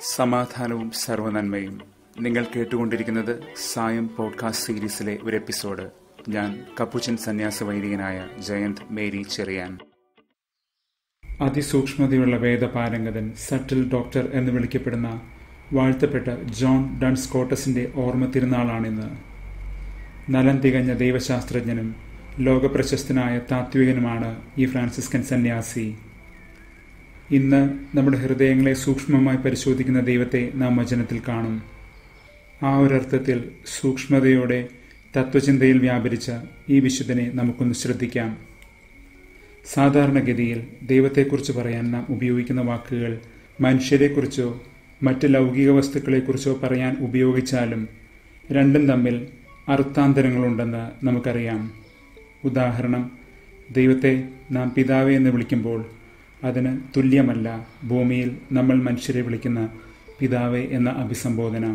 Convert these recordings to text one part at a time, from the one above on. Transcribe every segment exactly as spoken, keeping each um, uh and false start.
സമാധാനവും സർവ്വനന്മയും. നിങ്ങൾ കേട്ടുകൊണ്ടിരിക്കുന്നത് സായം പോഡ്കാസ്റ്റ് സീരീസിലെ ഒരു എപ്പിസോഡ്. ഞാൻ കപ്പുച്ചൻ സന്യാസ വൈദികനായ ജയന്ത് മേരി ചെറിയാൻ. അതിസൂക്ഷ്മതയുള്ള വേദപാരംഗതൻ, സട്ടിൽ ഡോക്ടർ എന്ന് വിളിക്കപ്പെടുന്ന വാഴ്ത്തപ്പെട്ട ജോൺ ഡൺ സ്കോട്ടസിന്റെ ഓർമ്മ തിരുനാളാണിന്ന്. നലം തികഞ്ഞ ദൈവശാസ്ത്രജ്ഞനും ലോകപ്രശസ്തനായ താത്വികനുമാണ് ഈ ഫ്രാൻസിസ്കൻ സന്യാസി. ഇന്ന് നമ്മുടെ ഹൃദയങ്ങളെ സൂക്ഷ്മമായി പരിശോധിക്കുന്ന ദൈവത്തെ നാം വചനത്തിൽ കാണും. ആ ഒരർത്ഥത്തിൽ സൂക്ഷ്മതയോടെ തത്വചിന്തയിൽ വ്യാപരിച്ച ഈ വിശുദ്ധനെ നമുക്കൊന്ന് ശ്രദ്ധിക്കാം. സാധാരണഗതിയിൽ ദൈവത്തെക്കുറിച്ച് പറയാൻ നാം ഉപയോഗിക്കുന്ന വാക്കുകൾ മനുഷ്യരെക്കുറിച്ചോ മറ്റ് ലൗകിക വസ്തുക്കളെക്കുറിച്ചോ പറയാൻ ഉപയോഗിച്ചാലും രണ്ടും തമ്മിൽ അർത്ഥാന്തരങ്ങളുണ്ടെന്ന് നമുക്കറിയാം. ഉദാഹരണം, ദൈവത്തെ നാം പിതാവേ എന്ന് വിളിക്കുമ്പോൾ അതിന് തുല്യമല്ല ഭൂമിയിൽ നമ്മൾ മനുഷ്യരെ വിളിക്കുന്ന പിതാവേ എന്ന അഭിസംബോധന.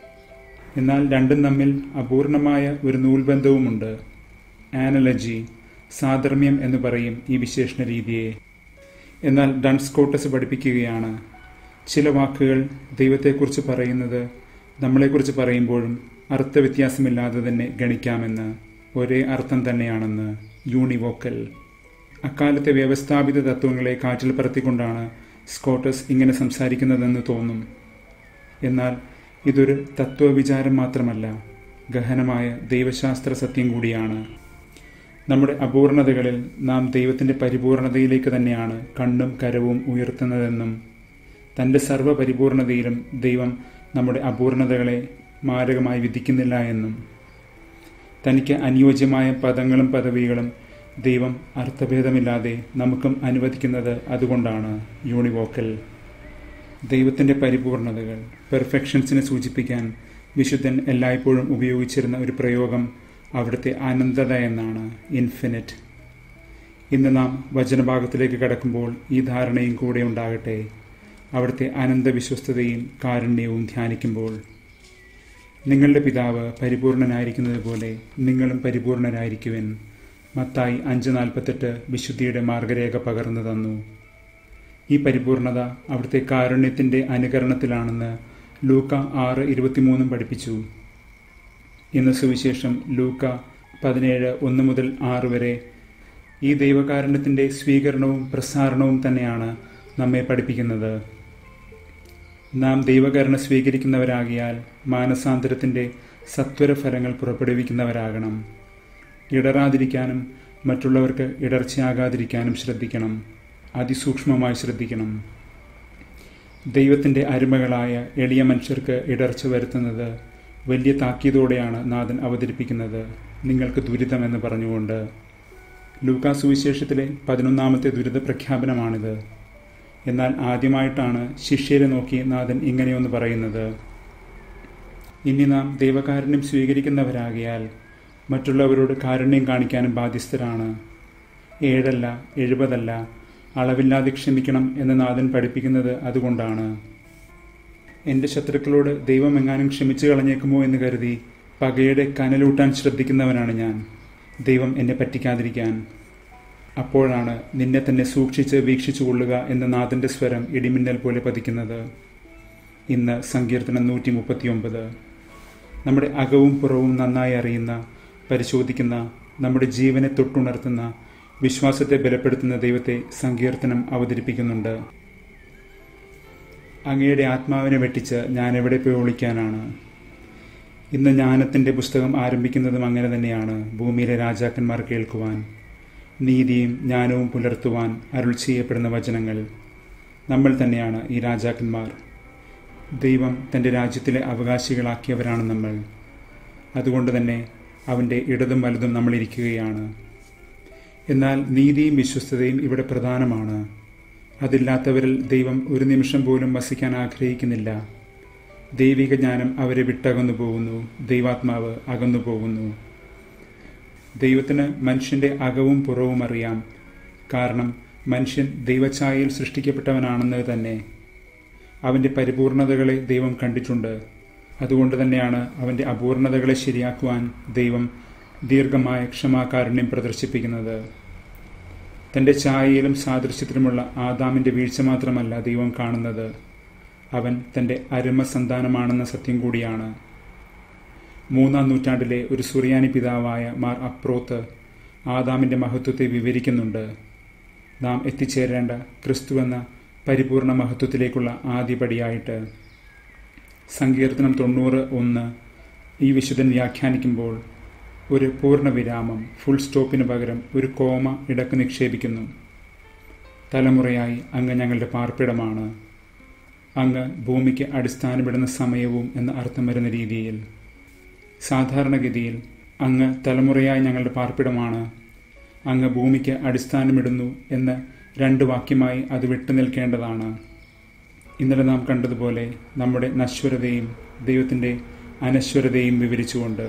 എന്നാൽ രണ്ടും തമ്മിൽ അപൂർണമായ ഒരു നൂൽബന്ധവുമുണ്ട്. ആനലജി, സാധർമ്മ്യം എന്ന് പറയും ഈ വിശേഷണ രീതിയെ. എന്നാൽ ഡൺ സ്കോട്ടസ് പഠിപ്പിക്കുകയാണ്, ചില വാക്കുകൾ ദൈവത്തെക്കുറിച്ച് പറയുന്നത് നമ്മളെക്കുറിച്ച് പറയുമ്പോഴും അർത്ഥവ്യത്യാസമില്ലാതെ തന്നെ ഗണിക്കാമെന്ന്, ഒരേ അർത്ഥം തന്നെയാണെന്ന്, യൂണിവോക്കൽ. അക്കാലത്തെ വ്യവസ്ഥാപിത തത്വങ്ങളെ കാറ്റിൽ പറത്തിക്കൊണ്ടാണ് സ്കോട്ടസ് ഇങ്ങനെ സംസാരിക്കുന്നതെന്ന് തോന്നും. എന്നാൽ ഇതൊരു തത്വവിചാരം മാത്രമല്ല, ഗഹനമായ ദൈവശാസ്ത്ര സത്യം കൂടിയാണ്. നമ്മുടെ അപൂർണതകളിൽ നാം ദൈവത്തിൻ്റെ പരിപൂർണതയിലേക്ക് തന്നെയാണ് കണ്ണും കരവും ഉയർത്തുന്നതെന്നും തൻ്റെ സർവ്വപരിപൂർണതയിലും ദൈവം നമ്മുടെ അപൂർണതകളെ മാരകമായി വിധിക്കുന്നില്ല എന്നും, തനിക്ക് അനുയോജ്യമായ പദങ്ങളും പദവികളും ദൈവം അർത്ഥഭേദമില്ലാതെ നമുക്കും അനുവദിക്കുന്നത് അതുകൊണ്ടാണ്. യൂണിവോക്കൽ. ദൈവത്തിൻ്റെ പരിപൂർണതകൾ, പെർഫെക്ഷൻസിനെ സൂചിപ്പിക്കാൻ വിശുദ്ധൻ എല്ലായ്പ്പോഴും ഉപയോഗിച്ചിരുന്ന ഒരു പ്രയോഗം അവിടുത്തെ അനന്തത എന്നാണ്, ഇൻഫിനിറ്റ്. ഇന്ന് നാം വചനഭാഗത്തിലേക്ക് കടക്കുമ്പോൾ ഈ ധാരണയും കൂടെ ഉണ്ടാകട്ടെ. അവിടുത്തെ അനന്ത വിശ്വസ്തതയും കാരുണ്യവും ധ്യാനിക്കുമ്പോൾ, നിങ്ങളുടെ പിതാവ് പരിപൂർണനായിരിക്കുന്നത് പോലെ നിങ്ങളും പരിപൂർണരായിരിക്കുവിൻ. മത്തായി അഞ്ച് നാൽപ്പത്തെട്ട് വിശുദ്ധിയുടെ മാർഗരേഖ പകർന്നു തന്നു. ഈ പരിപൂർണത അവിടുത്തെ കാരുണ്യത്തിൻ്റെ അനുകരണത്തിലാണെന്ന് ലൂക്ക ആറ് ഇരുപത്തിമൂന്നും പഠിപ്പിച്ചു. ഇന്ന് സുവിശേഷം ലൂക്ക പതിനേഴ് ഒന്ന് മുതൽ ആറ് വരെ ഈ ദൈവകാരുണ്യത്തിൻ്റെ സ്വീകരണവും പ്രസാരണവും തന്നെയാണ് നമ്മെ പഠിപ്പിക്കുന്നത്. നാം ദൈവകരുണ സ്വീകരിക്കുന്നവരാകിയാൽ മാനസാന്തരത്തിൻ്റെ സത്വര ഫലങ്ങൾ പുറപ്പെടുവിക്കുന്നവരാകണം. ഇടറാതിരിക്കാനും മറ്റുള്ളവർക്ക് ഇടർച്ചയാകാതിരിക്കാനും ശ്രദ്ധിക്കണം. അതിസൂക്ഷ്മമായി ശ്രദ്ധിക്കണം. ദൈവത്തിൻ്റെ അരുമകളായ എളിയ മനുഷ്യർക്ക് ഇടർച്ച വരുത്തുന്നത് വലിയ താക്കീതോടെയാണ് നാഥൻ അവതരിപ്പിക്കുന്നത്. നിങ്ങൾക്ക് ദുരിതമെന്ന് പറഞ്ഞുകൊണ്ട്. ലൂക്കാ സുവിശേഷത്തിലെ പതിനൊന്നാമത്തെ ദുരിത പ്രഖ്യാപനമാണിത്. എന്നാൽ ആദ്യമായിട്ടാണ് ശിഷ്യരെ നോക്കി നാഥൻ ഇങ്ങനെയൊന്ന് പറയുന്നത്. ഇനി നാം ദൈവകാരുണ്യം സ്വീകരിക്കുന്നവരാകിയാൽ മറ്റുള്ളവരോട് കാരുണ്യം കാണിക്കാനും ബാധ്യസ്ഥരാണ്. ഏഴല്ല എഴുപതല്ല, അളവില്ലാതെ ക്ഷമിക്കണം എന്ന് നാഥൻ പഠിപ്പിക്കുന്നത് അതുകൊണ്ടാണ്. എൻ്റെ ശത്രുക്കളോട് ദൈവം എങ്ങാനും ക്ഷമിച്ചു കളഞ്ഞേക്കുമോ എന്ന് കരുതി പകയുടെ കനലൂട്ടാൻ ശ്രദ്ധിക്കുന്നവനാണ് ഞാൻ, ദൈവം എന്നെ പറ്റിക്കാതിരിക്കാൻ. അപ്പോഴാണ് നിന്നെ തന്നെ സൂക്ഷിച്ച് വീക്ഷിച്ചു കൊള്ളുക എന്ന നാഥൻ്റെ സ്വരം ഇടിമിന്നൽ പോലെ പതിക്കുന്നത്. ഇന്ന് സങ്കീർത്തനം നൂറ്റി മുപ്പത്തി ഒമ്പത്. നമ്മുടെ അകവും പുറവും നന്നായി അറിയുന്ന, പരിശോധിക്കുന്ന, നമ്മുടെ ജീവനെ തൊട്ടുണർത്തുന്ന, വിശ്വാസത്തെ ബലപ്പെടുത്തുന്ന ദൈവത്തെ സങ്കീർത്തനം അവതരിപ്പിക്കുന്നുണ്ട്. അങ്ങയുടെ ആത്മാവിനെ വെട്ടിച്ച് ഞാൻ എവിടെ പോയി ഒളിക്കാനാണ്. ഇന്ന് ജ്ഞാനത്തിൻ്റെ പുസ്തകം ആരംഭിക്കുന്നതും അങ്ങനെ തന്നെയാണ്. ഭൂമിയിലെ രാജാക്കന്മാർ കേൾക്കുവാൻ, നീതിയും ജ്ഞാനവും പുലർത്തുവാൻ അരുൾ ചെയ്യപ്പെടുന്ന വചനങ്ങൾ. നമ്മൾ തന്നെയാണ് ഈ രാജാക്കന്മാർ. ദൈവം തൻ്റെ രാജ്യത്തിലെ അവകാശികളാക്കിയവരാണ് നമ്മൾ. അതുകൊണ്ട് തന്നെ അവൻ്റെ ഇടതും വലതും നമ്മളിരിക്കുകയാണ്. എന്നാൽ നീതിയും വിശ്വസ്തതയും ഇവിടെ പ്രധാനമാണ്. അതില്ലാത്തവരിൽ ദൈവം ഒരു നിമിഷം പോലും വസിക്കാൻ ആഗ്രഹിക്കുന്നില്ല. ദൈവിക ജ്ഞാനം അവരെ വിട്ടകന്നു പോകുന്നു, ദൈവാത്മാവ് അകന്നു പോകുന്നു. ദൈവത്തിന് മനുഷ്യൻ്റെ അകവും പുറവും അറിയാം. കാരണം മനുഷ്യൻ ദൈവഛായയിൽ സൃഷ്ടിക്കപ്പെട്ടവനാണെന്ന് തന്നെ. അവൻ്റെ പരിപൂർണതകളെ ദൈവം കണ്ടിട്ടുണ്ട്. അതുകൊണ്ട് തന്നെയാണ് അവൻ്റെ അപൂർണതകളെ ശരിയാക്കുവാൻ ദൈവം ദീർഘമായ ക്ഷമാകാരുണ്യം പ്രദർശിപ്പിക്കുന്നത്. തൻ്റെ ഛായയിലും സാദൃശ്യത്തിലുമുള്ള ആദാമിൻ്റെ വീഴ്ച മാത്രമല്ല ദൈവം കാണുന്നത്, അവൻ തൻ്റെ അരുമ സന്താനമാണെന്ന സത്യം കൂടിയാണ്. മൂന്നാം നൂറ്റാണ്ടിലെ ഒരു സുറിയാനി പിതാവായ മാർ അപ്രോത്ത് ആദാമിൻ്റെ മഹത്വത്തെ വിവരിക്കുന്നുണ്ട്. നാം എത്തിച്ചേരേണ്ട ക്രിസ്തുവെന്ന പരിപൂർണ മഹത്വത്തിലേക്കുള്ള ആദ്യപടിയായിട്ട്. സങ്കീർത്തനം തൊണ്ണൂറ് ഒന്ന് ഈ വിശുദ്ധൻ വ്യാഖ്യാനിക്കുമ്പോൾ ഒരു പൂർണ്ണവിരാമം, ഫുൾ സ്റ്റോപ്പിന് പകരം ഒരു കോമ ഇടക്ക് നിക്ഷേപിക്കുന്നു. തലമുറയായി അങ്ങ് ഞങ്ങളുടെ പാർപ്പിടമാണ്. അങ്ങ് ഭൂമിക്ക് അടിസ്ഥാനമിടുന്ന സമയവും എന്ന അർത്ഥം വരുന്ന രീതിയിൽ. സാധാരണഗതിയിൽ അങ്ങ് തലമുറയായി ഞങ്ങളുടെ പാർപ്പിടമാണ്, അങ്ങ് ഭൂമിക്ക് അടിസ്ഥാനമിടുന്നു എന്ന് രണ്ട് വാക്യമായി അത് വിട്ടു നിൽക്കേണ്ടതാണ്. ഇന്നലെ നാം കണ്ടതുപോലെ നമ്മുടെ നശ്വരതയും ദൈവത്തിൻ്റെ അനശ്വരതയും വിവരിച്ചുകൊണ്ട്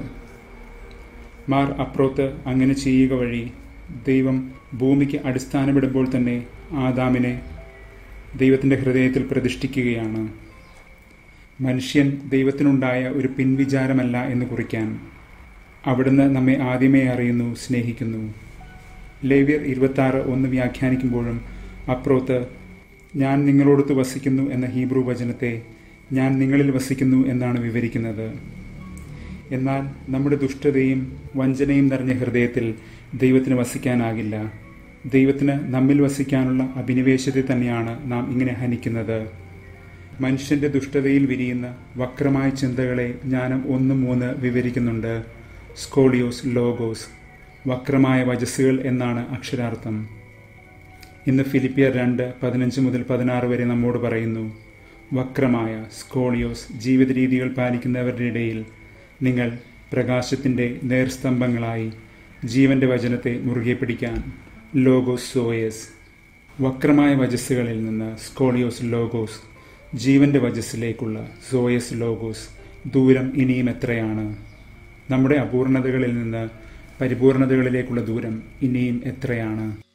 മാർ അപ്രോത്ത് അങ്ങനെ ചെയ്യുക വഴി ദൈവം ഭൂമിക്ക് അടിസ്ഥാനമിടുമ്പോൾ തന്നെ ആദാമിനെ ദൈവത്തിൻ്റെ ഹൃദയത്തിൽ പ്രതിഷ്ഠിക്കുകയാണ്. മനുഷ്യൻ ദൈവത്തിനുണ്ടായ ഒരു പിൻവിചാരമല്ല എന്ന് കുറിക്കാൻ. അവിടുന്ന് നമ്മെ ആദ്യമേ അറിയുന്നു, സ്നേഹിക്കുന്നു. ലേവ്യർ ഇരുപത്താറ് ഒന്ന് വ്യാഖ്യാനിക്കുമ്പോഴും അപ്രോത്ത് ഞാൻ നിങ്ങളോടൊത്ത് വസിക്കുന്നു എന്ന ഹീബ്രു വചനത്തെ ഞാൻ നിങ്ങളിൽ വസിക്കുന്നു എന്നാണ് വിവരിക്കുന്നത്. എന്നാൽ നമ്മുടെ ദുഷ്ടതയും വഞ്ചനയും നിറഞ്ഞ ഹൃദയത്തിൽ ദൈവത്തിന് വസിക്കാനാകില്ല. ദൈവത്തിന് നമ്മിൽ വസിക്കാനുള്ള അഭിനിവേശത്തെ തന്നെയാണ് നാം ഇങ്ങനെ ഹനിക്കുന്നത്. മനുഷ്യൻ്റെ ദുഷ്ടതയിൽ വിരിയുന്ന വക്രമായ ചിന്തകളെ ജ്ഞാനം ഒന്ന് മൂന്ന് വിവരിക്കുന്നുണ്ട്. സ്കോളിയോസ് ലോഗോസ്, വക്രമായ വചസ്സുകൾ എന്നാണ് അക്ഷരാർത്ഥം. ഇന്ന് ഫിലിപ്പിയർ രണ്ട് പതിനഞ്ച് മുതൽ പതിനാറ് വരെ നമ്മോട് പറയുന്നു, വക്രമായ സ്കോളിയോസ് ജീവിത രീതികൾ പാലിക്കുന്നവരുടെ ഇടയിൽ നിങ്ങൾ പ്രകാശത്തിൻ്റെ നേർസ്തംഭങ്ങളായി ജീവന്റെ വചനത്തെ മുറുകെ പിടിക്കാൻ. ലോഗോസ് സോയസ്, വക്രമായ വചസ്സുകളിൽ നിന്ന് സ്കോളിയോസ് ലോഗോസ്, ജീവന്റെ വചസ്സിലേക്കുള്ള സോയസ് ലോഗോസ്. ദൂരം ഇനിയും എത്രയാണ്? നമ്മുടെ അപൂർണതകളിൽ നിന്ന് പരിപൂർണതകളിലേക്കുള്ള ദൂരം ഇനിയും എത്രയാണ്?